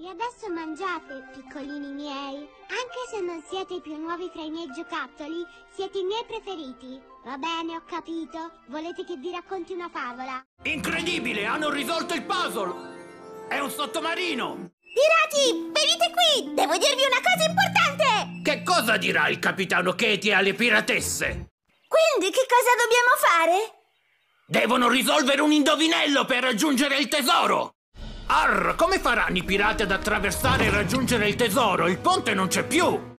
E adesso mangiate, piccolini miei. Anche se non siete i più nuovi fra i miei giocattoli, siete i miei preferiti. Va bene, ho capito. Volete che vi racconti una favola? Incredibile, hanno risolto il puzzle! È un sottomarino! Pirati, venite qui! Devo dirvi una cosa importante! Che cosa dirà il capitano Katie alle piratesse? Quindi che cosa dobbiamo fare? Devono risolvere un indovinello per raggiungere il tesoro! Arr, come faranno i pirati ad attraversare e raggiungere il tesoro? Il ponte non c'è più!